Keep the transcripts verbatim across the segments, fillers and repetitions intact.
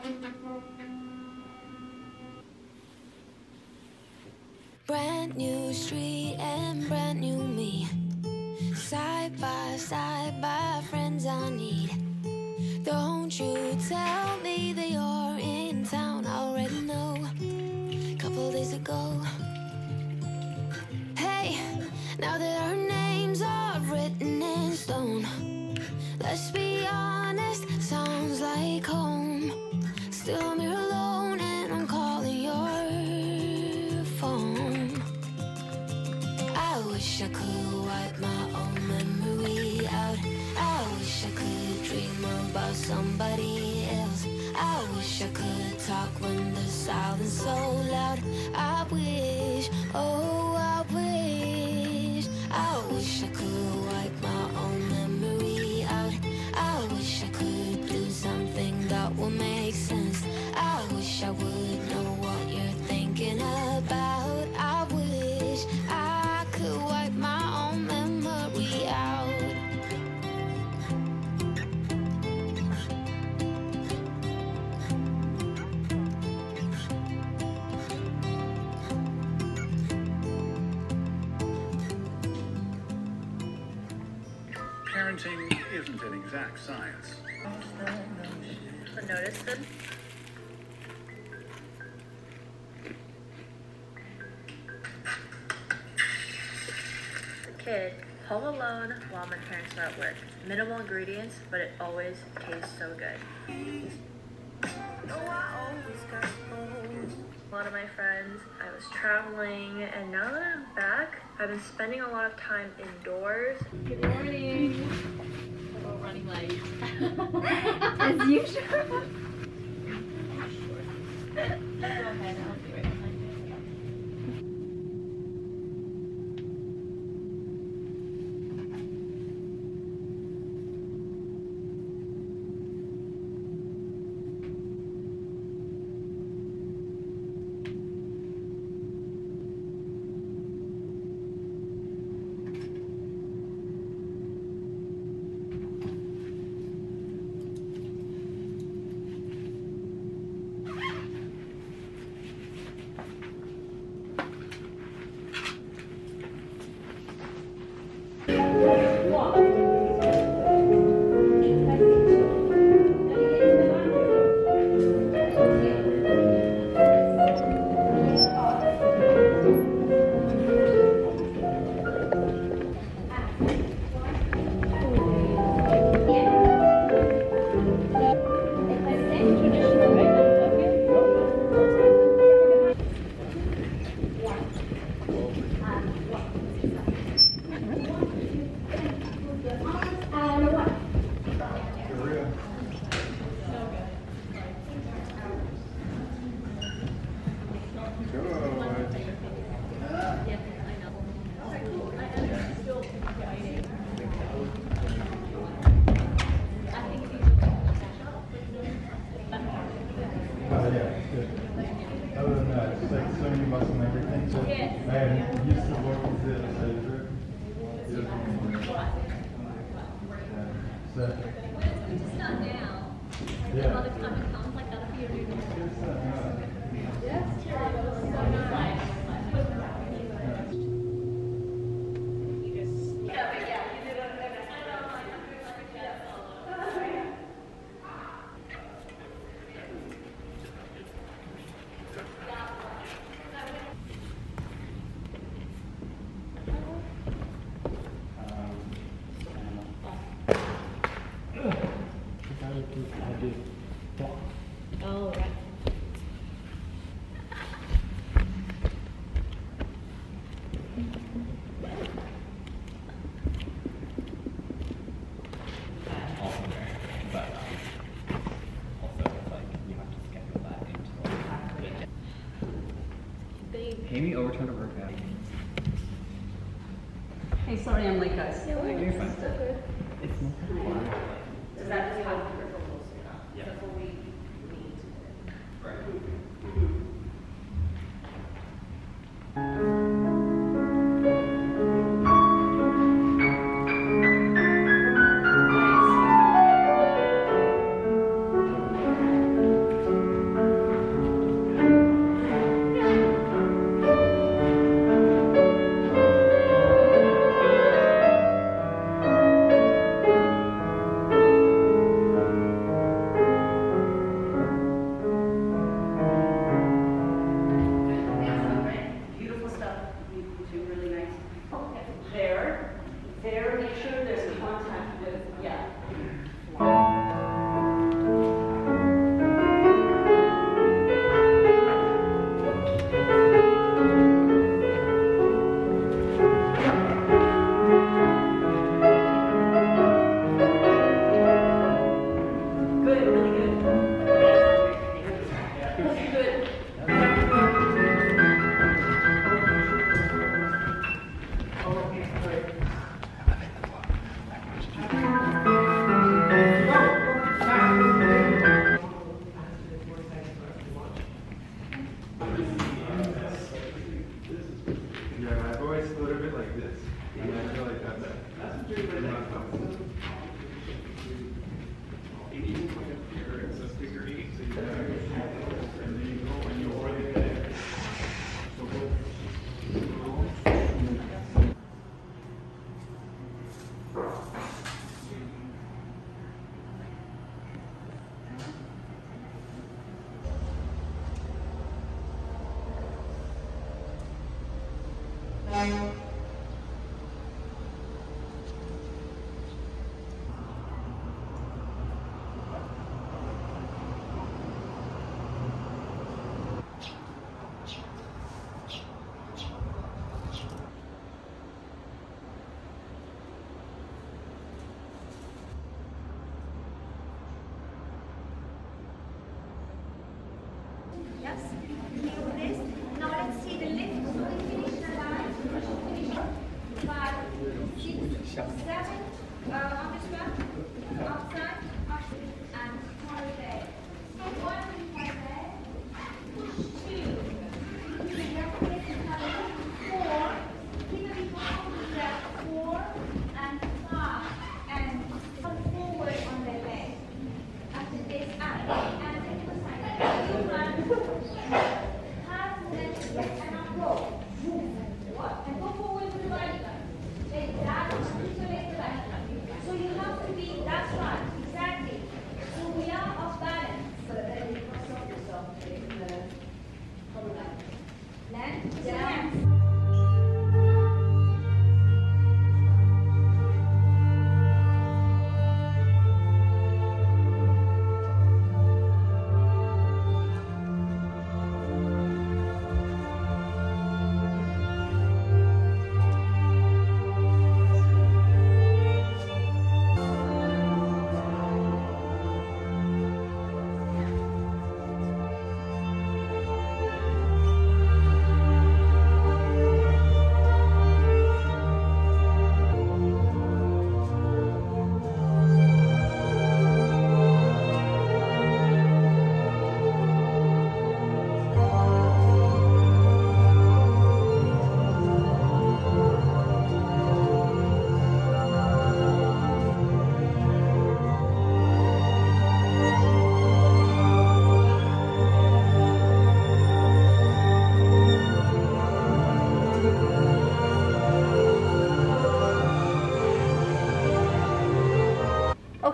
Brand new street and brand new me. Side by side by friends I need. Don't you tell me that you're in town. I already know. Couple days ago. Hey, now that our names are written in stone, let's be honest, sounds like home. Still I'm here alone and I'm calling your phone. I wish I could wipe my own memory out. I wish I could dream about somebody else. I wish I could talk when the silence so loud. I wish, oh I wish, I wish I could wipe my own memory out. I wish I could do something that will make sense. I wish I would know what you're thinking about. I wish I could wipe my own memory out. Parenting isn't an exact science. But notice them. The kid home alone while my parents are at work. Minimal ingredients, but it always tastes so good. A lot of my friends, I was traveling, and now that I'm back, I've been spending a lot of time indoors. Good morning. Oh, running late. As usual. Go ahead, I'll be right behind you. Oh, right. Amy overturned a workout. Hey, sorry I'm late, guys. You're fine. It's not fun. Does that just happen for rules? Yeah. Before we meet? Right.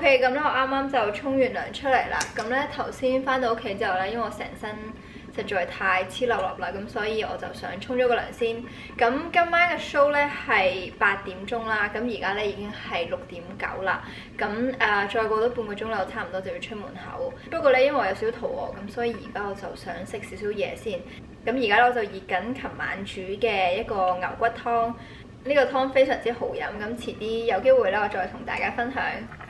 OK， 咁咧我啱啱就沖完涼出嚟啦。咁咧頭先翻到屋企之後咧，因為我成身實在太黐笠笠啦，咁所以我就想沖咗個涼先。咁今晚嘅 show 咧係八點鐘啦，咁而家咧已經係六點九啦。咁誒、呃、再過多半個鐘咧，我差唔多就要出門口。不過咧，因為我有少少肚餓，咁所以而家我就想食少少嘢先。咁而家咧我就熱緊琴晚煮嘅一個牛骨湯，呢、這個湯非常之好飲。咁遲啲有機會咧，我再同大家分享。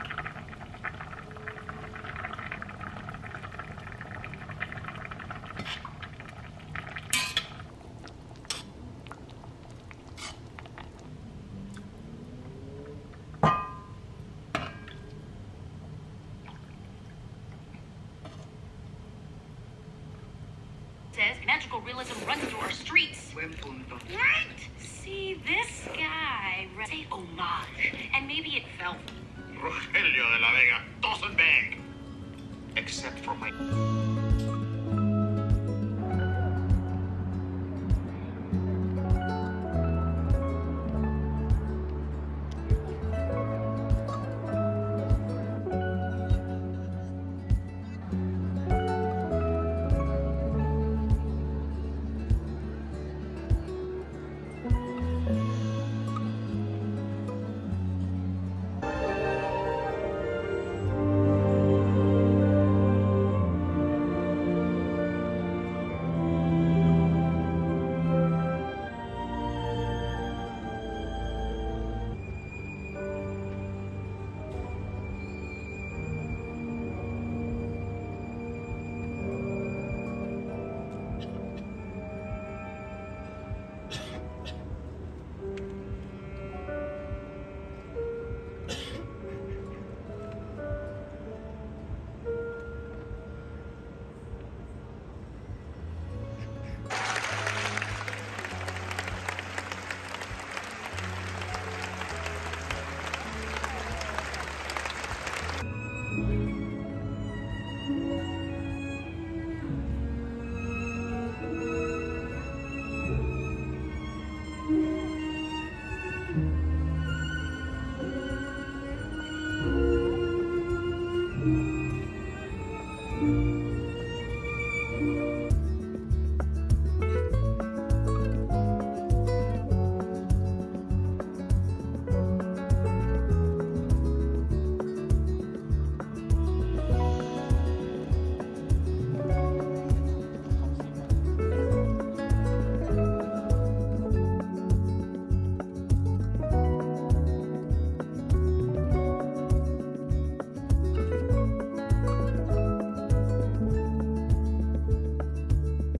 Magical realism runs through our streets. Right? See, this guy say homage, and maybe it felt. Rogelio de la Vega doesn't bang, except for my.